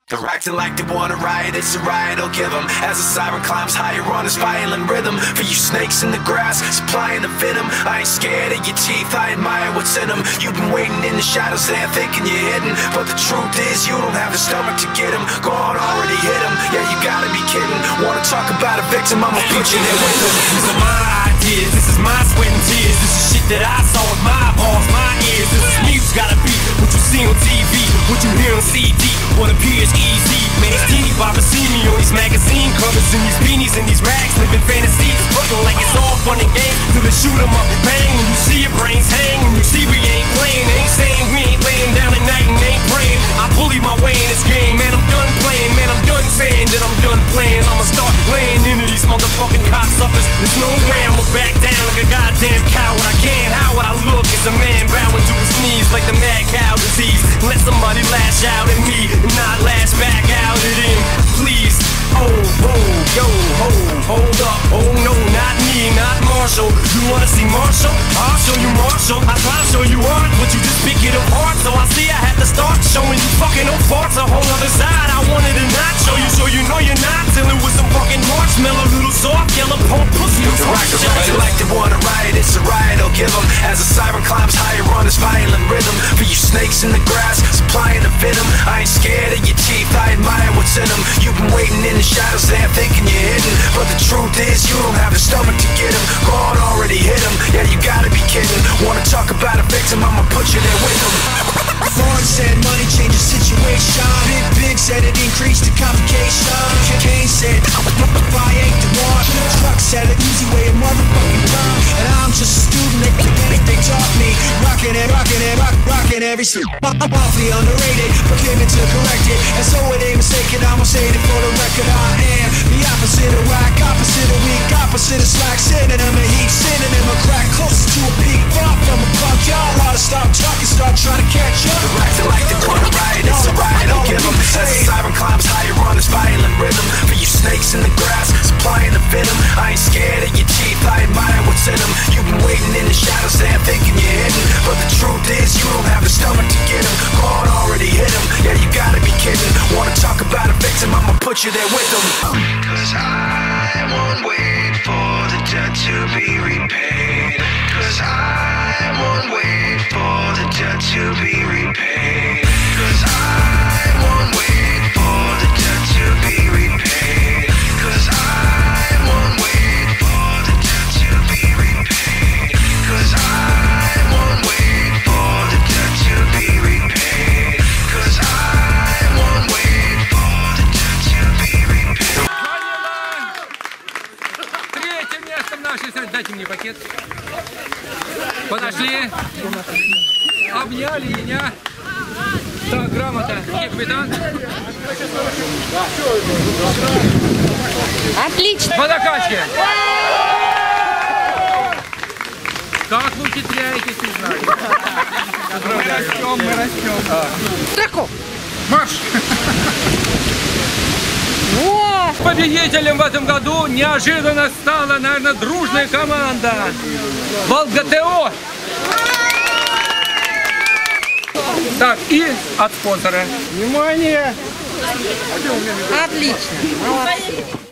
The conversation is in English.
They're acting like they wanna riot, it's a riot, I'll give them. As the siren climbs higher on this violent rhythm. For you snakes in the grass, supplying the venom. I ain't scared of your teeth, I admire what's in them. You've been waiting in the shadows there thinking you're hidden. But the truth is you don't have the stomach to get them. God already hit them, yeah you gotta be kidding. Wanna talk about a victim, I'ma put you there with them. These are my ideas, this is my sweat and tears. This is shit that I saw with my balls, my ears. This is music, gotta be what you see on TV, what you hear on CD, what appears easy. Man, these teeny boppers see me on these magazine covers, and these beanies and these rags, living fantasies, fucking like it's all fun and games. Till they shoot 'em up, bang, when you see your brains hang, when you see we ain't playing, ain't saying we ain't laying down at night and ain't praying. I bully my way in this game, man, I'm done playing, man, I'm done saying that I'm done playing. I'ma start laying into these motherfucking cocksuckers. There's no way I'ma back down like a goddamn coward. I can't, how would I look as a man bowing to his knees like the mad cow disease? Let somebody lash out at me and not lash back out at him, please. Oh, yo, hold up, oh no, not me, not Marshall. You wanna see Marshall? I'll show you Marshall. I try to show you art, but you just pick it apart. So I see I had to start showing you fucking old farts. A whole other side I wanted to not show you, so you know you're not dealing with some fucking marshmallow, little soft yellow punk pussy. Like they wanna riot, it's a riot, I'll give them. As the siren climbs higher on this violent rhythm. For you snakes in the grass, supplying the venom. I ain't scared of your teeth, I admire what's in them. You've been waiting in the shadows there thinking you're hidden. But the truth is you don't have the stomach to get him. God already hit him, yeah you gotta be kidding. Wanna talk about a victim, I'ma put you there with him. Ford said money changes situation. Big said it increased the complication. Kane said I ain't the one. Truck said an easy way of motherfucking turn. And I'm just a student, they taught me. Rockin' every step. I'm awfully underrated, but came in to correct it. And so it ain't mistaken, I'ma say it for the record. I am the opposite of whack, opposite of weak, opposite of slack. Synonym of heat, synonym of crack. Closest to a peak, far from a punk. Y'all ought to stop talking, start trying to catch up. They're acting like they wanna riot, it's a riot, I'll give them. As the siren climbs higher on this violent rhythm. For you snakes in the grass, supplying the venom. I ain't scared of your teeth, I admire what's in them. You've been waiting in the shadows there thinking you're hidden. But the truth is you don't have the stomach to get him. God already hit him, yeah you gotta be kidding. Wanna talk about a victim, I'ma put you there with them. Cause I won't wait for the debt to be repaid. Cause I won't wait for the debt to be repaid. Cause I won't wait for the debt to be repaid. Cause I won't wait for the debt to be repaid. Cause I won't wait for the debt to be repaid. Cause I won't wait for the debt to be repaid. Третье место в нашей стране. Дайте мне пакет. Подошли. Обняли меня. Так, грамота. Где капитан? Отлично. По накачке. Как вы ухитряетесь, не знаю. Мы растем. Тако. Марш! Во! Победителем в этом году неожиданно стала, наверное, дружная команда Волга-ТО. Так, и от спонсора. Внимание! Отлично. Молодцы.